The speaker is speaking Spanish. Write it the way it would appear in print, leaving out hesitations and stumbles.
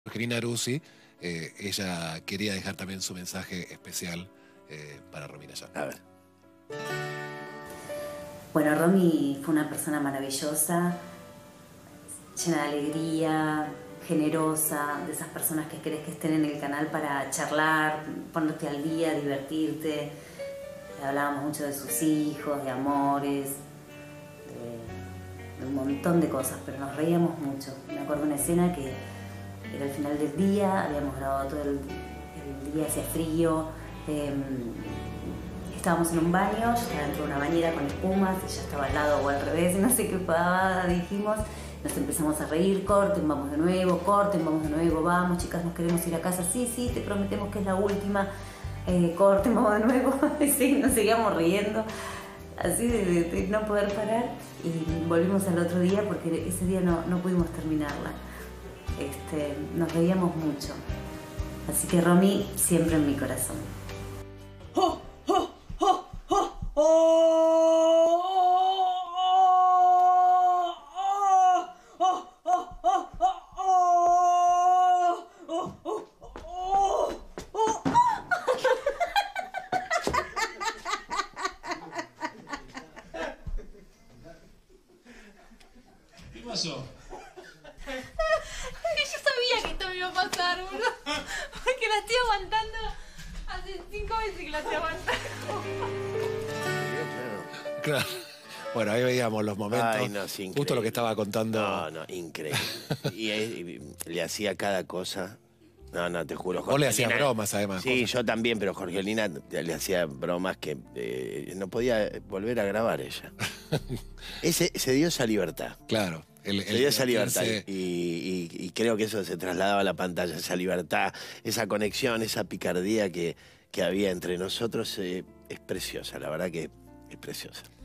Jorgelina Rusi, ella quería dejar también su mensaje especial para Romina Yan. A ver. Bueno, Romy fue una persona maravillosa, llena de alegría, generosa, de esas personas que querés que estén en el canal para charlar, ponerte al día, divertirte. Hablábamos mucho de sus hijos, de amores, de un montón de cosas, pero nos reíamos mucho. Me acuerdo de una escena que era el final del día, habíamos grabado todo el día, hacía frío, estábamos en un baño, yo estaba dentro de una bañera con espumas, ella estaba al lado o al revés, no sé qué pavada dijimos, nos empezamos a reír, corten, vamos de nuevo, vamos chicas, nos queremos ir a casa, sí, te prometemos que es la última, corten, vamos de nuevo, sí, nos seguíamos riendo, así de no poder parar, y volvimos al otro día porque ese día no pudimos terminarla. Nos reíamos mucho, así que Romy siempre en mi corazón. ¡Oh, oh, oh, oh, oh! ¿Qué pasó? Yo sabía que esto me iba a pasar, boludo. Porque la estoy aguantando. Hace 5 veces que la estoy aguantando. Claro. Bueno, ahí veíamos los momentos. Ay, no, sí, justo lo que estaba contando. No, increíble. y le hacía cada cosa. No, te juro. Vos le hacías bromas, además. Sí, yo también, pero Jorgelina le hacía bromas que no podía volver a grabar ella. Se dio esa libertad. Claro. Se dio esa libertad y creo que eso se trasladaba a la pantalla, esa libertad, esa conexión, esa picardía que había entre nosotros es preciosa, la verdad que es preciosa.